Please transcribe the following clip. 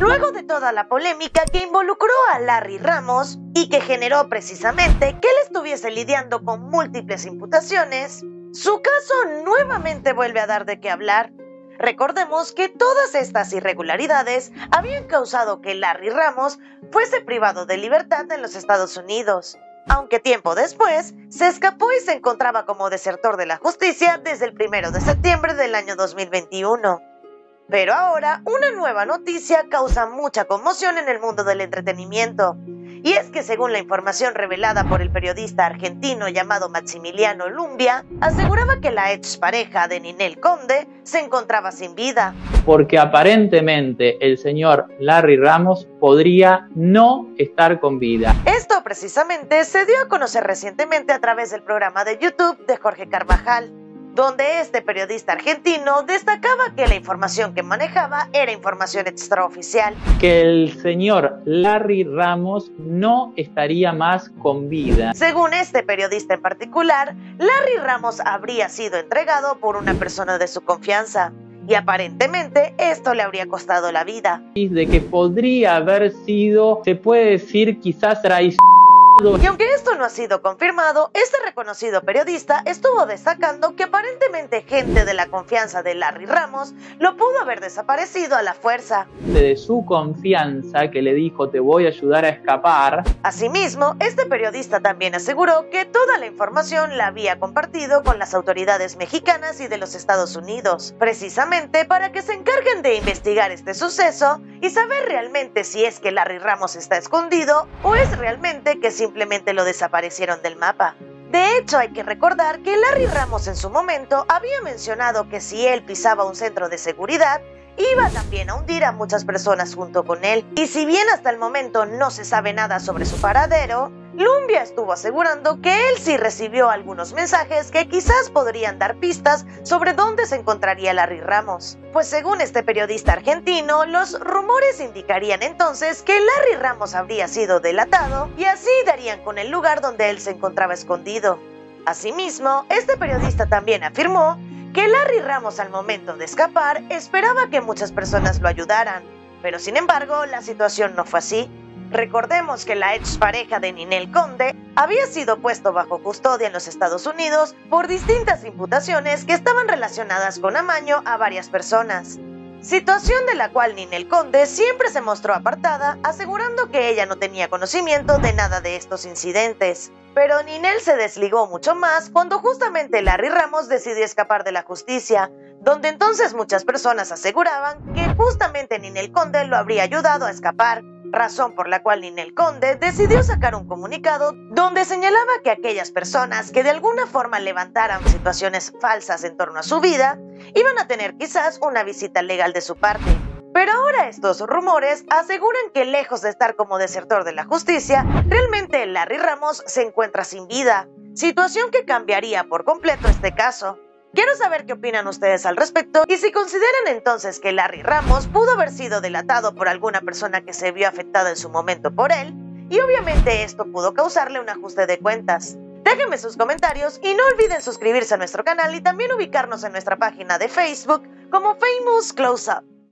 Luego de toda la polémica que involucró a Larry Ramos y que generó precisamente que él estuviese lidiando con múltiples imputaciones, su caso nuevamente vuelve a dar de qué hablar. Recordemos que todas estas irregularidades habían causado que Larry Ramos fuese privado de libertad en los Estados Unidos, aunque tiempo después se escapó y se encontraba como desertor de la justicia desde el 1 de septiembre del año 2021. Pero ahora, una nueva noticia causa mucha conmoción en el mundo del entretenimiento. Y es que según la información revelada por el periodista argentino llamado Maximiliano Lumbia, aseguraba que la expareja de Ninel Conde se encontraba sin vida. Porque aparentemente el señor Larry Ramos podría no estar con vida. Esto precisamente se dio a conocer recientemente a través del programa de YouTube de Jorge Carvajal, donde este periodista argentino destacaba que la información que manejaba era información extraoficial. Que el señor Larry Ramos no estaría más con vida. Según este periodista en particular, Larry Ramos habría sido entregado por una persona de su confianza y aparentemente esto le habría costado la vida. De que podría haber sido, se puede decir, quizás traición. Y aunque esto no ha sido confirmado, este reconocido periodista estuvo destacando que aparentemente gente de la confianza de Larry Ramos lo pudo haber desaparecido a la fuerza. De su confianza que le dijo te voy a ayudar a escapar. Asimismo, este periodista también aseguró que toda la información la había compartido con las autoridades mexicanas y de los Estados Unidos, precisamente para que se encarguen de investigar este suceso y saber realmente si es que Larry Ramos está escondido o es realmente que simplemente lo desaparecieron del mapa. De hecho, hay que recordar que Larry Ramos en su momento había mencionado que si él pisaba un centro de seguridad, iba también a hundir a muchas personas junto con él. Y si bien hasta el momento no se sabe nada sobre su paradero, Lumbia estuvo asegurando que él sí recibió algunos mensajes que quizás podrían dar pistas sobre dónde se encontraría Larry Ramos. Pues según este periodista argentino, los rumores indicarían entonces que Larry Ramos habría sido delatado y así darían con el lugar donde él se encontraba escondido. Asimismo, este periodista también afirmó que Larry Ramos al momento de escapar esperaba que muchas personas lo ayudaran, pero sin embargo la situación no fue así. Recordemos que la expareja de Ninel Conde había sido puesto bajo custodia en los Estados Unidos por distintas imputaciones que estaban relacionadas con amaño a varias personas. Situación de la cual Ninel Conde siempre se mostró apartada, asegurando que ella no tenía conocimiento de nada de estos incidentes. Pero Ninel se desligó mucho más cuando justamente Larry Ramos decidió escapar de la justicia, donde entonces muchas personas aseguraban que justamente Ninel Conde lo habría ayudado a escapar, razón por la cual Ninel Conde decidió sacar un comunicado donde señalaba que aquellas personas que de alguna forma levantaran situaciones falsas en torno a su vida, iban a tener quizás una visita legal de su parte. Pero ahora estos rumores aseguran que lejos de estar como desertor de la justicia, realmente Larry Ramos se encuentra sin vida, situación que cambiaría por completo este caso. Quiero saber qué opinan ustedes al respecto y si consideran entonces que Larry Ramos pudo haber sido delatado por alguna persona que se vio afectada en su momento por él, y obviamente esto pudo causarle un ajuste de cuentas. Déjenme sus comentarios y no olviden suscribirse a nuestro canal y también ubicarnos en nuestra página de Facebook como Famous Close Up.